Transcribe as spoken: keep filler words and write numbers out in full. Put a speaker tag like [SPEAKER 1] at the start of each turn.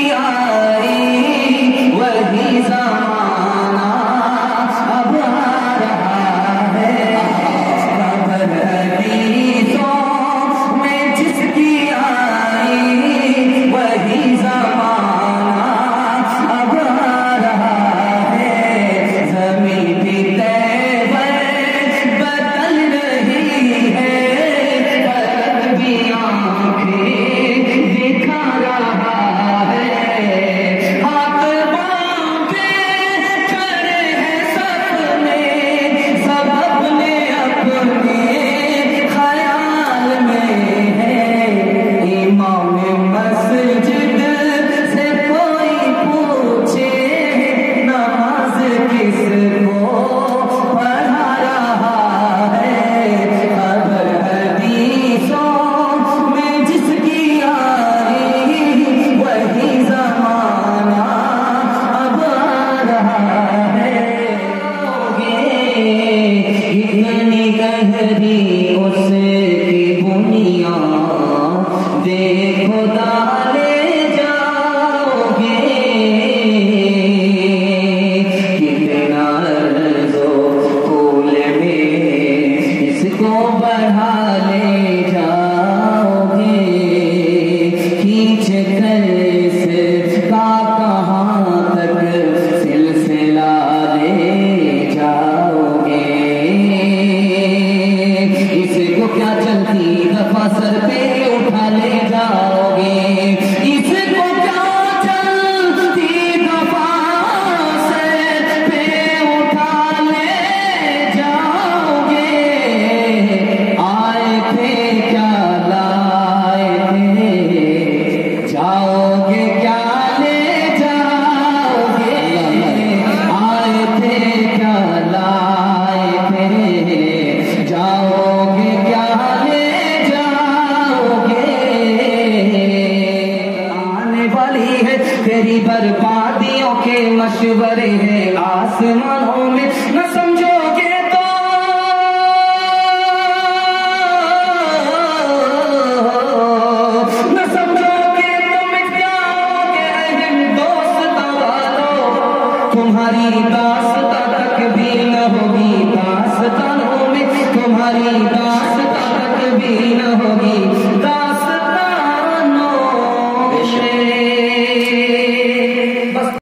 [SPEAKER 1] आई वही ज़माना अब आ रहा है। खबर हदीसों में जिसकी आई वही ज़माना अब आ रहा है। ज़मीं भी तैवर बदल रही है, फलक भी आंखें दिखा रहा है। हाथ बांधे खड़े हैं सपने, सब अपने अपने ख्याल में है। इमाम मस्जिद से कोई पूछे नमाज किसको पढ़ा रहा है। खबर हदीसों में जिसकी आई वही ज़माना अब आ रहा है। इतनी गहरी उसकी बुनियाद देखो डाले जाओगे, कितना अर्ज़ो फूल में इसको बढ़ा ले जाओगे। खींच कर इसका कहाँ तक सिलसिला ले जाओगे। इसको क्या चलती दफा सर पे उठा ले जाओगे। इसको क्या चलती दफा सर पे उठा ले जाओगे। आए थे क्या लाए थे, जाओगे क्या ले जाओगे। आए थे क्या लाए थे, जाओगे क्या ले जाओगे। आने वाली है तेरी बर्बादियों के मशवरे हैं आसमान